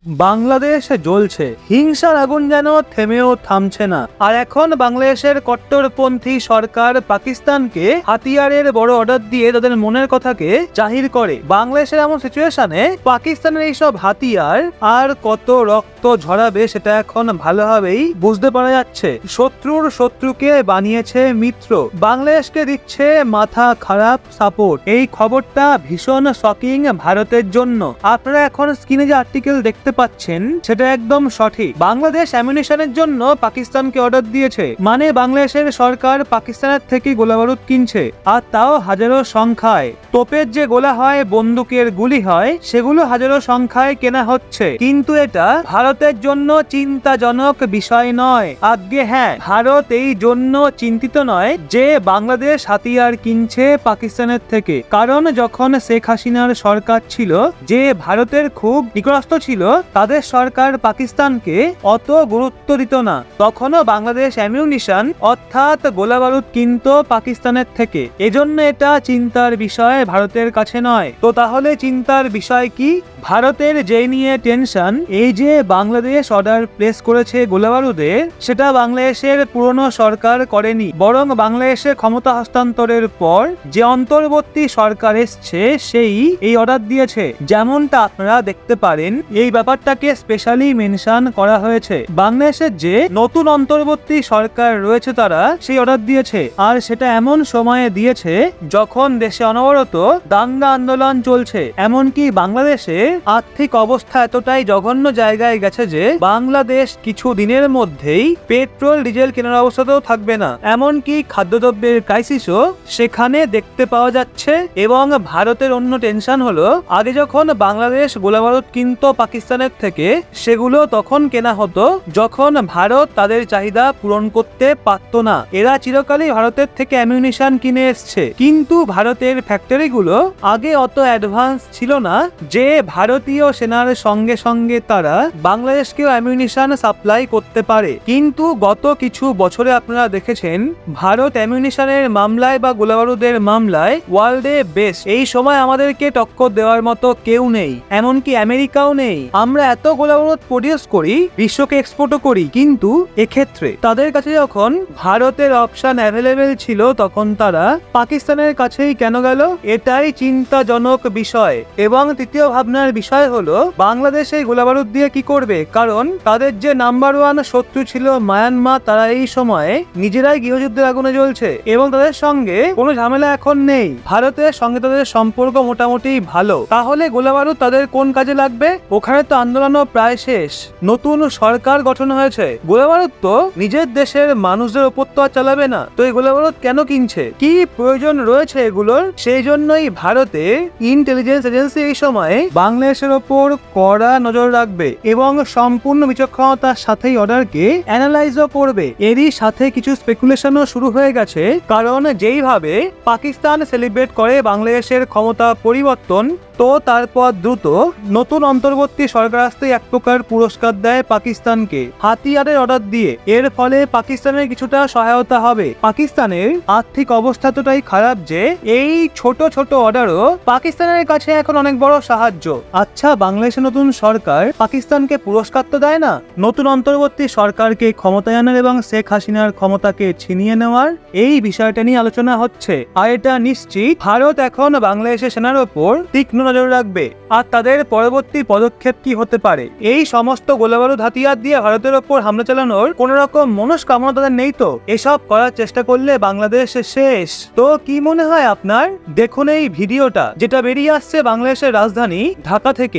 বাংলাদেশ জ্বলছে, হিংসার আগুন যেন থেমেও থামছে না। আর এখন বাংলাদেশের কট্টরপন্থী সরকার পাকিস্তানকে হাতিয়ারের বড় অর্ডার দিয়ে তাদের মনের কথাকে জাহির করে। বাংলাদেশের এমন সিচুয়েশনে পাকিস্তানের এইসব হাতিয়ার আর কত রক্ত ঝরাবে সেটা এখন ভালোভাবেই বুঝতে পারা যাচ্ছে। শত্রুর শত্রুকে বানিয়েছে মিত্র, বাংলাদেশকে দিচ্ছে মাথা খারাপ সাপোর্ট। এই খবরটা ভীষণ শকিং ভারতের জন্য। আপনারা এখন স্ক্রিনে যে আর্টিকেল দেখতে পাচ্ছেন সেটা একদম সঠিক। বাংলাদেশ অ্যামিউনিশনের জন্য পাকিস্তানকে অর্ডার দিয়েছে, মানে বাংলাদেশের সরকার পাকিস্তানের থেকে গোলাবারুদ কিনছে, আর তাও হাজারো সংখ্যায়। তোপের যে গোলা হয়, বন্দুকের গুলি হয়, সেগুলো হাজারো সংখ্যায় কেনা হচ্ছে। কিন্তু এটা ভারতের জন্য চিন্তাজনক বিষয় নয়। আগে হ্যাঁ, ভারত এই জন্য চিন্তিত নয় যে বাংলাদেশ হাতিয়ার কিনছে পাকিস্তানের থেকে, কারণ যখন শেখ হাসিনার সরকার ছিল, যে ভারতের খুব নিকটস্থ ছিল, তাদের সরকার পাকিস্তানকে অত গুরুত্ব দিত না। তখনও বাংলাদেশ অ্যামিউনিশন অর্থাৎ গোলাবারুদ কিনত পাকিস্তানের থেকে। এজন্য এটা চিন্তার বিষয় ভারতের কাছে নয়। তো তাহলে চিন্তার বিষয় কি? ভারতের যে নিয়ে টেনশন, এই যে বাংলাদেশ অর্ডার প্লেস করেছে গোলাবারুদের, সেটা বাংলাদেশের পুরনো সরকার করেনি, বরং বাংলাদেশের ক্ষমতা হস্তান্তরের পর যে অন্তর্বর্তী সরকার এসছে সেই এই অর্ডার দিয়েছে। যেমনটা আপনারা দেখতে পারেন, এই ব্যাপারটাকে স্পেশালি মেনশন করা হয়েছে। বাংলাদেশের যে নতুন অন্তর্বর্তী সরকার রয়েছে তারা সেই অর্ডার দিয়েছে, আর সেটা এমন সময়ে দিয়েছে যখন দেশে অনবরত দাঙ্গা আন্দোলন চলছে। এমনকি বাংলাদেশে আর্থিক অবস্থা এতটাই জঘন্য জায়গায় গেছে যে বাংলাদেশ কিছু দিনের মধ্যেই পেট্রোল ডিজেল কেনার অবস্থাতেও থাকবে না। এমনকি খাদ্যদ্রব্যের ক্রাইসিসও সেখানে দেখতে পাওয়া যাচ্ছে। এবং ভারতের অন্য টেনশন হলো, আগে যখন বাংলাদেশ গোলাবারুদ কিনত পাকিস্তানের থেকে, সেগুলো তখন কেনা হতো যখন ভারত তাদের চাহিদা পূরণ করতে পারত না। এরা চিরকালই ভারতের থেকে অ্যামিউনিশন কিনে এসছে, কিন্তু ভারতের ফ্যাক্টরিগুলো আগে অত অ্যাডভান্স ছিল না যে ভারতীয় সেনার সঙ্গে সঙ্গে তারা বাংলাদেশকেও অ্যামিউনিশন সাপ্লাই করতে পারে। কিন্তু গত কিছু বছরে আপনারা দেখেছেন ভারত অ্যামিউনিশনের মামলায় বা গোলাবারুদের মামলায় ওয়ার্ল্ডে বেস্ট। এই সময় আমাদেরকে টক্কর দেওয়ার মতো কেউ নেই, এমনকি আমেরিকাও নেই। আমরা এত গোলাবারুদ প্রডিউস করি, বিশ্বকে এক্সপোর্টও করি, কিন্তু এক্ষেত্রে তাদের কাছে যখন ভারতের অপশন অ্যাভেলেবেল ছিল তখন তারা পাকিস্তানের কাছেই কেন গেল? এটাই চিন্তাজনক বিষয়। এবং তৃতীয় ভাবনার বিষয় হলো, বাংলাদেশ এই গোলাবারুদ দিয়ে কি করবে? কারণ তাদের যে নাম্বার ওয়ান শত্রু ছিল মায়ানমার, তারা এই সময়ে নিজেরাই গৃহযুদ্ধের আগুনে জ্বলছে এবং তাদের সঙ্গে কোনো ঝামেলা এখন নেই। ভারতের সঙ্গে তাদের সম্পর্ক মোটামুটি ভালো। তাহলে গোলাবারুদ তাদের কোন কাজে লাগবে? ওখানে তো আন্দোলনও প্রায় শেষ, নতুন সরকার গঠন হয়েছে। গোলাবারুদ তো নিজের দেশের মানুষদের ওপর তো আর চালাবে না, তো এই গোলাবারুদ কেন কিনছে? কি প্রয়োজন রয়েছে এগুলোর? সেই জন্যই ভারতের ইন্টেলিজেন্স এজেন্সি এই সময় বাংলাদেশের ওপর কড়া নজর রাখবে এবং সম্পূর্ণ বিচক্ষণতার সাথেই অর্ডারকে অ্যানালাইজও করবে। এরই সাথে কিছু স্পেকুলেশনও শুরু হয়ে গেছে, কারণ যেইভাবে পাকিস্তান সেলিব্রেট করে বাংলাদেশের ক্ষমতা পরিবর্তন, তো তারপর দ্রুত নতুন অন্তর্বর্তী সরকার আসতে এক প্রকার পুরস্কার দেয় পাকিস্তানকে হাতিয়ারের অর্ডার দিয়ে। এর ফলে পাকিস্তানের কিছুটা সহায়তা হবে। পাকিস্তানের আর্থিক অবস্থা এতটাই খারাপ যে এই ছোট ছোট অর্ডারও পাকিস্তানের কাছে এখন অনেক বড় সাহায্য। আচ্ছা, বাংলাদেশের নতুন সরকার পাকিস্তানকে পুরস্কার তো দেয় না, নতুন অন্তর্বর্তী সরকারকে ক্ষমতায় আনার এবং শেখ হাসিনার ক্ষমতাকে ছিনিয়ে নেওয়ার এই বিষয়টা নিয়ে আলোচনা হচ্ছে। আর এটা নিশ্চিত ভারত এখন বাংলাদেশের সেনার ওপর তীক্ষ্ণ নজর রাখবে, আর তাদের পরবর্তী পদক্ষেপ কি হতে পারে। এই সমস্ত গোলাবারুদ হাতিয়ার দিয়ে ভারতের ওপর হামলা চালানোর কোন রকম মনস্কামনা তাদের নেই তো। এসব করার চেষ্টা করলে বাংলাদেশ শেষ। তো কি মনে হয় আপনার? দেখুন এই ভিডিওটা, যেটা বেরিয়ে আসছে বাংলাদেশের রাজধানী ঢাকা থেকে।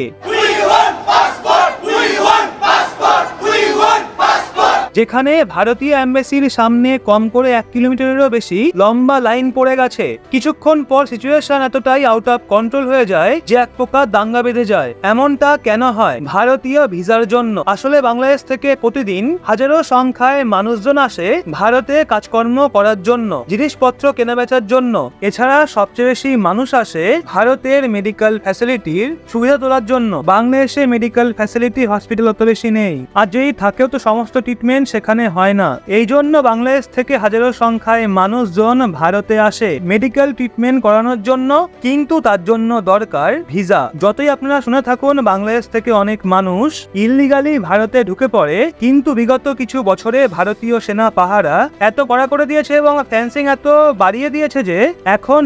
যেখানে ভারতীয় এম্বাসির সামনে কম করে 1 কিলোমিটারেরও বেশি লম্বা লাইন পড়ে গেছে। কিছুক্ষণ পর সিচুয়েশন এতটাই আউট অফ কন্ট্রোল হয়ে যায় যে এক প্রকার দাঙ্গা বেঁধে যায়। এমনটা কেন হয়? ভারতীয় ভিসার জন্য। আসলে বাংলাদেশ থেকে প্রতিদিন হাজারো সংখ্যায় মানুষজন আসে ভারতে কাজকর্ম করার জন্য, জিনিসপত্র কেনাবেচার জন্য। এছাড়া সবচেয়ে বেশি মানুষ আসে ভারতের মেডিকেল ফ্যাসিলিটির সুবিধা তোলার জন্য। বাংলাদেশে মেডিকেল ফ্যাসিলিটি হসপিটাল অত বেশি নেই, আর যেই থাকেও তো সমস্ত ট্রিটমেন্ট সেখানে হয় না। এই জন্য বাংলাদেশ থেকে হাজারো সংখ্যায় মানুষজন ভারতে আসে মেডিকেল ট্রিটমেন্ট করানোর জন্য, কিন্তু তার জন্য দরকার ভিসা। যতই আপনারা শুনে থাকুন বাংলাদেশ থেকে অনেক মানুষ ইললিগালি ভারতে ঢুকে পড়ে, কিন্তু বিগত কিছু বছরে ভারতীয় সেনা পাহারা এত কড়া করে দিয়েছে এবং ফেন্সিং এত বাড়িয়ে দিয়েছে যে এখন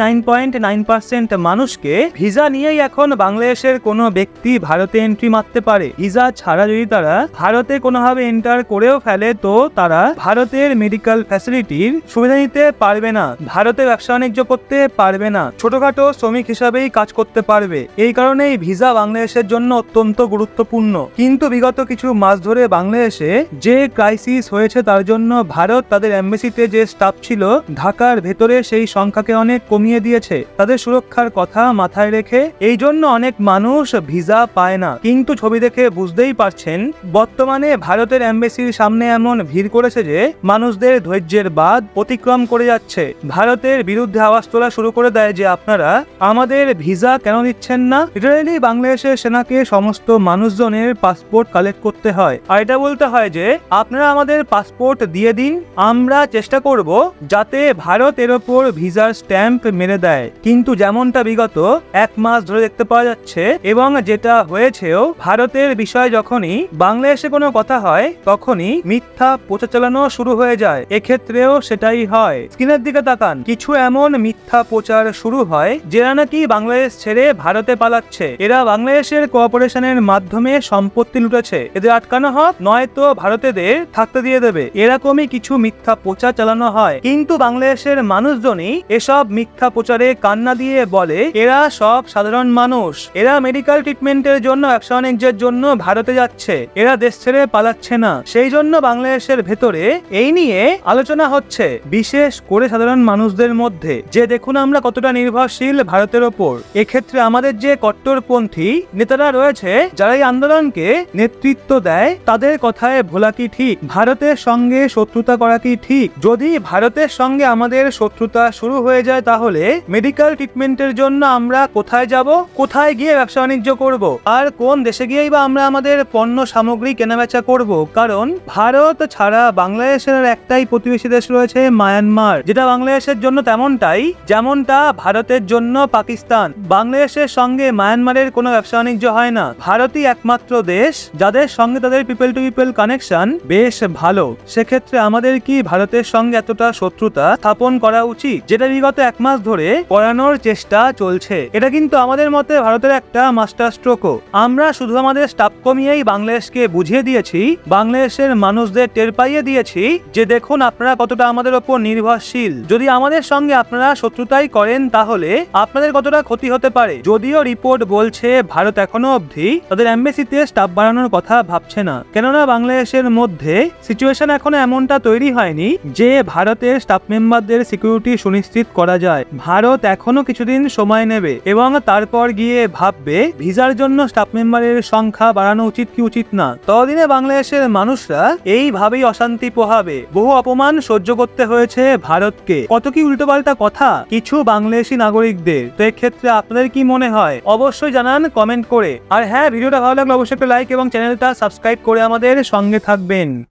99.9% মানুষকে ভিসা নিয়েই এখন বাংলাদেশের কোনো ব্যক্তি ভারতে এন্ট্রি মারতে পারে। ভিসা ছাড়া যদি তারা ভারতে কোনোভাবে এন্টার করেও ফেলে তো তারা ভারতের মেডিকেল ফ্যাসিলিটির সুবিধা নিতে পারবে না, ভারতে ব্যবসা বাণিজ্য করতে পারবে না, ছোটখাটো শ্রমিক হিসাবেই কাজ করতে পারবে। এই কারণেই ভিসা বাংলাদেশের জন্য অত্যন্ত গুরুত্বপূর্ণ। কিন্তু বিগত কিছু মাস ধরে বাংলাদেশে যে ক্রাইসিস হয়েছে তার জন্য ভারত তাদের এমবেসিতে যে স্টাফ ছিল ঢাকার ভেতরে সেই সংখ্যাকে অনেক কমিয়ে দিয়েছে তাদের সুরক্ষার কথা মাথায় রেখে। এই জন্য অনেক মানুষ ভিসা পায় না। কিন্তু ছবি দেখে বুঝতেই পারছেন বর্তমানে ভারতের এমবেসির সামনে এমন ভিড় করেছে যে মানুষদের ধৈর্যের বাঁধ অতিক্রম করে যাচ্ছে। ভারতের বিরুদ্ধে আওয়াজ তোলা শুরু করে দেয় যে আপনারা আমাদের ভিসা কেন দিচ্ছেন না। লিটারেলি বাংলাদেশের সেনাকে সমস্ত মানুষজনের পাসপোর্ট কালেক্ট করতে হয় আর এটা বলতে হয় যে আপনারা আমাদের পাসপোর্ট দিয়ে দিন, আমরা চেষ্টা করব যাতে ভারত এর ওপর ভিসার স্ট্যাম্প মেরে দেয়। কিন্তু যেমনটা বিগত এক মাস ধরে দেখতে পাওয়া যাচ্ছে এবং যেটা হয়েছেও, ভারতের বিষয় যখনই বাংলাদেশে কোনো কথা হয় তখনই মিথ্যা প্রচার চালানো শুরু হয়ে যায়। এক্ষেত্রেও সেটাই হয়। স্ক্রিনের দিকে তাকান, কিছু এমন মিথ্যা প্রচার শুরু হয় যারা নাকি বাংলাদেশ ছেড়ে ভারতে পালাচ্ছে। এরা বাংলাদেশের কোঅপারেশনের মাধ্যমে সম্পত্তি লুটেছে, এদের আটকানো হোক নয়তো ভারতেদের থাকতে দিয়ে দেবে, এরকমই কিছু মিথ্যা প্রচার চালানো হয়। কিন্তু বাংলাদেশের মানুষজনই এসব মিথ্যা প্রচারে কান্না দিয়ে বলে এরা সব সাধারণ মানুষ, এরা মেডিকেল ট্রিটমেন্টের জন্য ব্যবসা বাণিজ্যের জন্য ভারতে যাচ্ছে, এরা দেশ ছেড়ে পালাচ্ছে না। সেই জন্য বাংলাদেশের ভেতরে এই নিয়ে আলোচনা হচ্ছে, বিশেষ করে সাধারণ মানুষদের মধ্যে, যে দেখুন আমরা কতটা নির্ভরশীল ভারতের ওপর। এক্ষেত্রে আমাদের যে কট্টরপন্থী নেতারা রয়েছে যারা এই আন্দোলনকে নেতৃত্ব দেয় তাদের কথায় ভোলা কি ঠিক? ভারতের সঙ্গে শত্রুতা করা কি ঠিক? যদি ভারতের সঙ্গে আমাদের শত্রুতা শুরু হয়ে যায় তাহলে মেডিকেল ট্রিটমেন্টের জন্য আমরা কোথায় যাব, কোথায় গিয়ে ব্যবসা বাণিজ্য করব, আর কোন দেশে গিয়েই বা আমরা আমাদের পণ্য সামগ্রী কেনাবেচা করব? কারণ ভারত ছাড়া বাংলাদেশের একটাই প্রতিবেশী দেশ রয়েছে মায়ানমার, যেটা বাংলাদেশের জন্য তেমনটাই যেমনটা ভারতের জন্য পাকিস্তান। বাংলাদেশের সঙ্গে মায়ানমারের কোনো ব্যবসা বাণিজ্য হয় না। ভারতই একমাত্র দেশ যাদের সঙ্গে তাদের পিপল টু পিপল কানেকশন বেশ ভালো। সেক্ষেত্রে আমাদের কি ভারতের সঙ্গে এতটা শত্রুতা স্থাপন করা উচিত, যেটা বিগত এক মাস ধরে করানোর চেষ্টা চলছে? এটা কিন্তু আমাদের মতে ভারতের একটা মাস্টার স্ট্রোকও। আমরা শুধু আমাদের স্টাফ কমিয়েই বাংলাদেশকে বুঝিয়ে দিয়েছি, বাংলাদেশের মানুষদের টের পাইয়ে দিয়েছি যে দেখুন আপনারা কতটা আমাদের ওপর নির্ভরশীল। যদি আমাদের সঙ্গে আপনারা শত্রুতাই করেন তাহলে আপনাদের কতটা ক্ষতি হতে পারে। যদিও রিপোর্ট বলছে ভারত এখনো অবধি তাদের এমবেসিতে স্টাফ বাড়ানোর কথা ভাবছে না, কেননা বাংলাদেশের মধ্যে সিচুয়েশন এখনো এমনটা তৈরি হয়নি যে ভারতের স্টাফ মেম্বারদের সিকিউরিটি সুনিশ্চিত করা যায়। ভারত এখনো কিছুদিন সময় নেবে এবং তারপর গিয়ে ভাববে ভিসার জন্য স্টাফ মেম্বারের সংখ্যা বাড়ানো উচিত কি উচিত না। ততদিনে বাংলাদেশের মানুষরা এইভাবেই অশান্তি পোহাবে। বহু অপমান সহ্য করতে হয়েছে ভারতকে, কত কি উল্টোপাল্টা কথা কিছু বাংলাদেশি নাগরিকদের। তো এক্ষেত্রে আপনাদের কি মনে হয় অবশ্যই জানান কমেন্ট করে। আর হ্যাঁ, ভিডিওটা ভালো লাগলে অবশ্যই একটা লাইক এবং চ্যানেলটা সাবস্ক্রাইব করে আমাদের সঙ্গে থাকবেন।